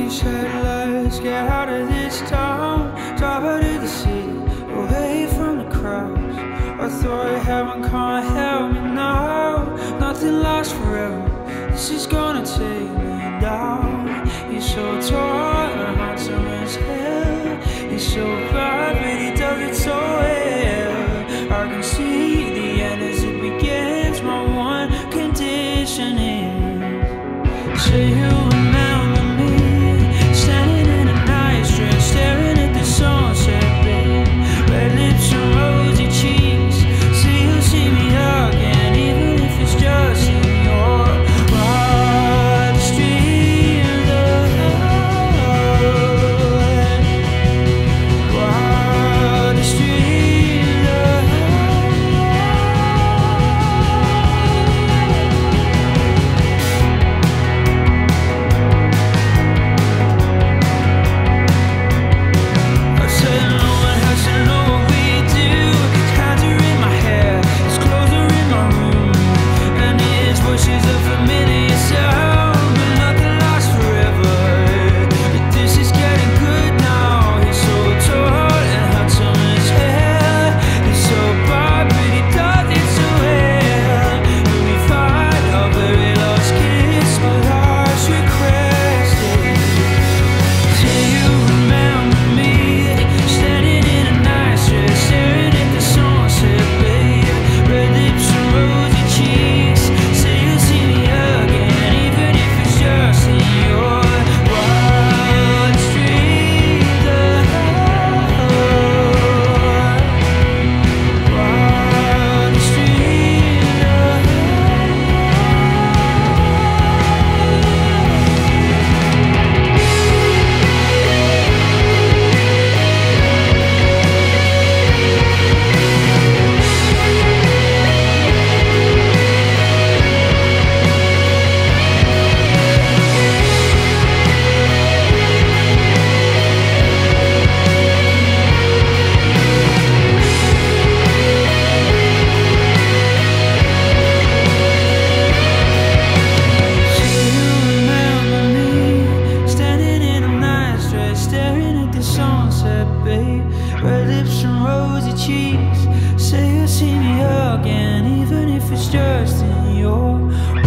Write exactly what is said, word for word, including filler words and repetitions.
He said, let's get out of this town, drive out of the city, away from the crowds. I thought heaven can't help me now, nothing lasts forever, this is gonna take me down. He's so tall and handsome as hell, he's so bad but he does it so well. I can see the end as it begins, my one condition is, say you remember me, standing in a nice dress, staring at the sunset, babe. Red lips and rosy cheeks, say you'll see me again, even if it's just in your wildest dreams. Wildest dreams. I said no one has to know what we do. His hands are in my hair, his clothes are in my room, and his voice is a familiar sound. But nothing lasts forever, but this is getting good now. He's so tall and handsome as hell, he's so bad but he does it so well. When we find our very last kiss, my last request is, say you remember me, standing in a nice dress, staring at the sunset, babe. Red lips and rosy cheeks, say you'll see me again, even if it's just in your wildest dreams. Wildest dreams. Say you remember me, standing in a nice dress, staring at the sunset, babe. Red lips and rosy cheeks, say you'll see me again, even if it's just in your